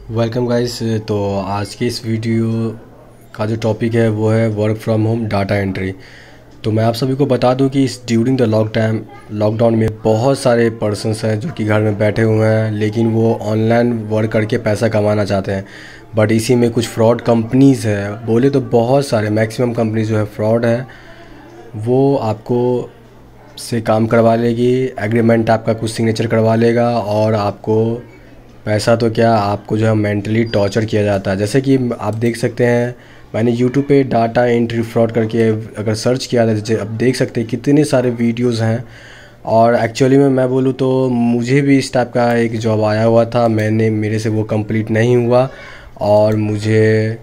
Welcome guys. तो आज की इस वीडियो का जो टॉपिक है वो है work from home data entry. तो मैं आप सभी को बता दूं कि इस ड्यूरिंग द लॉकडाउन में बहुत सारे पर्सन्स हैं जो कि घर में बैठे हुए हैं, लेकिन वो ऑनलाइन वर्क करके पैसा कमाना चाहते हैं। बट इसी में कुछ फ्रॉड कंपनीज़ है, बोले तो बहुत सारे मैक्सिमम कंपनीज जो है फ्रॉड है। वो आपको से काम करवा लेगी, एग्रीमेंट आपका कुछ सिग्नेचर करवा लेगा और आपको पैसा तो क्या, आपको जो है मेंटली टॉर्चर किया जाता है। जैसे कि आप देख सकते हैं, मैंने यूट्यूब पे डाटा एंट्री फ्रॉड करके अगर सर्च किया था, जैसे अब देख सकते हैं कितने सारे वीडियोस हैं। और एक्चुअली में मैं बोलूँ तो मुझे भी इस टाइप का एक जॉब आया हुआ था, मेरे से वो कंप्लीट नहीं हुआ और मुझे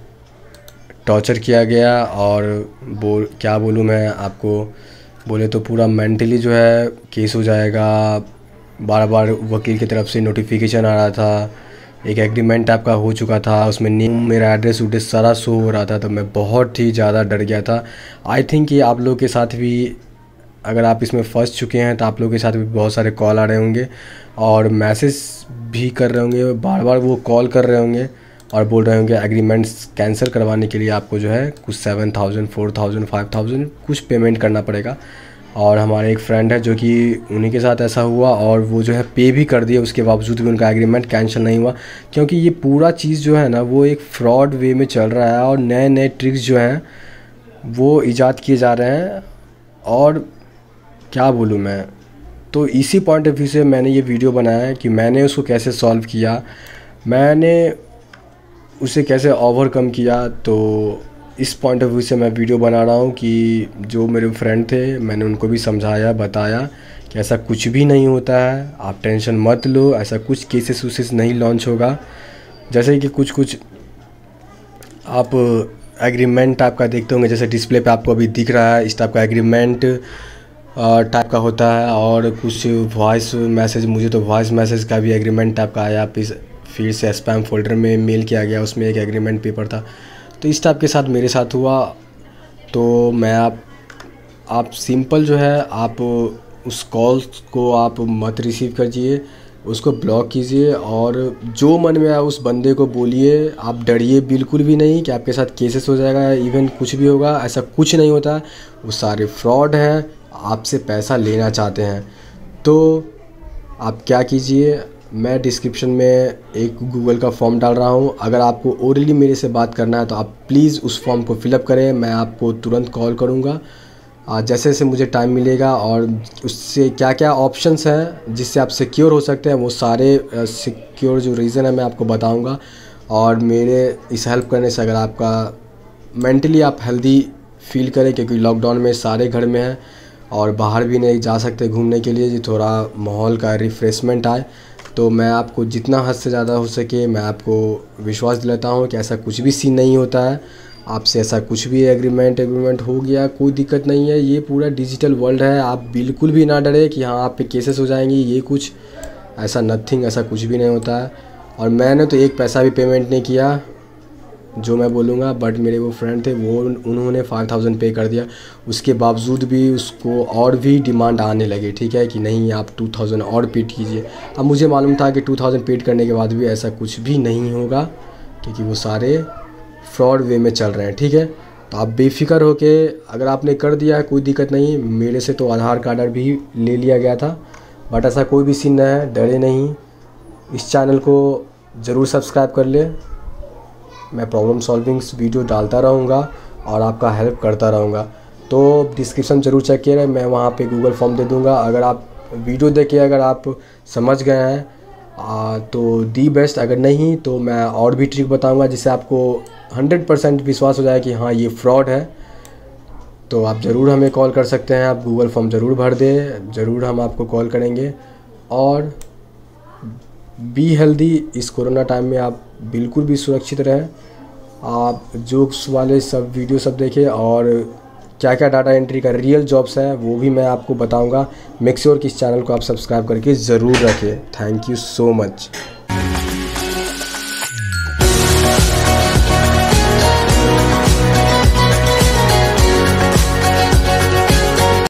टॉर्चर किया गया। और क्या बोलूँ मैं आपको, बोले तो पूरा मेंटली जो है केस हो जाएगा। बार बार वकील की तरफ से नोटिफिकेशन आ रहा था, एक एग्रीमेंट आपका हो चुका था, उसमें नेम, मेरा एड्रेस उड्रेस सारा शो हो रहा था। तो मैं बहुत ही ज़्यादा डर गया था। आई थिंक कि आप लोगों के साथ भी, अगर आप इसमें फंस चुके हैं तो आप लोगों के साथ भी बहुत सारे कॉल आ रहे होंगे और मैसेज भी कर रहे होंगे, बार बार वो कॉल कर रहे होंगे और बोल रहे होंगे एग्रीमेंट्स कैंसिल करवाने के लिए आपको जो है कुछ 7,000 4,000 5,000 कुछ पेमेंट करना पड़ेगा। और हमारे एक फ्रेंड है जो कि उन्हीं के साथ ऐसा हुआ और वो जो है पे भी कर दिया, उसके बावजूद भी उनका एग्रीमेंट कैंसिल नहीं हुआ। क्योंकि ये पूरा चीज़ जो है ना वो एक फ्रॉड वे में चल रहा है और नए नए ट्रिक्स जो हैं वो इजाद किए जा रहे हैं। और क्या बोलूँ मैं, तो इसी पॉइंट ऑफ व्यू से मैंने ये वीडियो बनाया है कि मैंने उसको कैसे सॉल्व किया, मैंने उसे कैसे ओवरकम किया। तो इस पॉइंट ऑफ व्यू से मैं वीडियो बना रहा हूँ कि जो मेरे फ्रेंड थे मैंने उनको भी समझाया, बताया कि ऐसा कुछ भी नहीं होता है, आप टेंशन मत लो, ऐसा कुछ केसेस वूसेस नहीं लॉन्च होगा। जैसे कि कुछ आप एग्रीमेंट आपका देखते होंगे, जैसे डिस्प्ले पे आपको अभी दिख रहा है, इस टाइप का एग्रीमेंट टाइप का होता है। और कुछ वॉइस मैसेज, मुझे तो वॉइस मैसेज का भी एग्रीमेंट टाइप का आया, फिर से स्पैम फोल्डर में मेल किया गया, उसमें एक एग्रीमेंट पेपर था। तो इस टाइप के साथ मेरे साथ हुआ। तो मैं आप सिंपल जो है, आप उस कॉल्स को आप मत रिसीव कीजिए, उसको ब्लॉक कीजिए और जो मन में आए उस बंदे को बोलिए। आप डरिए बिल्कुल भी नहीं कि आपके साथ केसेस हो जाएगा, इवन कुछ भी होगा, ऐसा कुछ नहीं होता। वो सारे फ्रॉड हैं, आपसे पैसा लेना चाहते हैं। तो आप क्या कीजिए, मैं डिस्क्रिप्शन में एक गूगल का फॉर्म डाल रहा हूँ, अगर आपको ओरली मेरे से बात करना है तो आप प्लीज़ उस फॉर्म को फिलअप करें, मैं आपको तुरंत कॉल करूँगा जैसे जैसे मुझे टाइम मिलेगा। और उससे क्या क्या ऑप्शंस हैं जिससे आप सिक्योर हो सकते हैं, वो सारे सिक्योर जो रीज़न है मैं आपको बताऊँगा। और मेरे इस हेल्प करने से अगर आपका मेंटली आप हेल्दी फील करें, क्योंकि लॉकडाउन में सारे घर में हैं और बाहर भी नहीं जा सकते घूमने के लिए, थोड़ा माहौल का रिफ़्रेशमेंट आए, तो मैं आपको जितना हद से ज़्यादा हो सके मैं आपको विश्वास दिलाता हूँ कि ऐसा कुछ भी सीन नहीं होता है। आपसे ऐसा कुछ भी एग्रीमेंट हो गया, कोई दिक्कत नहीं है। ये पूरा डिजिटल वर्ल्ड है, आप बिल्कुल भी ना डरे कि हाँ आप पे केसेस हो जाएंगी, ये कुछ ऐसा नथिंग, ऐसा कुछ भी नहीं होता है। और मैंने तो एक पैसा भी पेमेंट नहीं किया जो मैं बोलूँगा, बट मेरे वो फ्रेंड थे वो उन्होंने 5,000 पे कर दिया। उसके बावजूद भी उसको और भी डिमांड आने लगे, ठीक है, कि नहीं आप 2,000 और पेड कीजिए। अब मुझे मालूम था कि 2,000 पेड करने के बाद भी ऐसा कुछ भी नहीं होगा, क्योंकि वो सारे फ्रॉड वे में चल रहे हैं, ठीक है। तो आप बेफिक्र हो के, अगर आपने कर दिया है कोई दिक्कत नहीं। मेरे से तो आधार कार्ड भी ले लिया गया था, बट ऐसा कोई भी सीन नहीं है, डरे नहीं। इस चैनल को ज़रूर सब्सक्राइब कर ले, मैं प्रॉब्लम सॉल्विंग्स वीडियो डालता रहूँगा और आपका हेल्प करता रहूँगा। तो डिस्क्रिप्शन ज़रूर चेक किए, मैं वहाँ पे गूगल फॉर्म दे दूँगा। अगर आप वीडियो देखे अगर आप समझ गए हैं तो दी बेस्ट, अगर नहीं तो मैं और भी ट्रिक बताऊँगा जिससे आपको 100% विश्वास हो जाए कि हाँ ये फ्रॉड है। तो आप ज़रूर हमें कॉल कर सकते हैं, आप गूगल फॉर्म ज़रूर भर दें, ज़रूर हम आपको कॉल करेंगे। और बी हेल्दी, इस कोरोना टाइम में आप बिल्कुल भी सुरक्षित रहें। आप जोक्स वाले सब वीडियो सब देखें और क्या क्या डाटा एंट्री का रियल जॉब्स है वो भी मैं आपको बताऊंगा। मेक श्योर कि इस चैनल को आप सब्सक्राइब करके ज़रूर रखें। Thank you so much.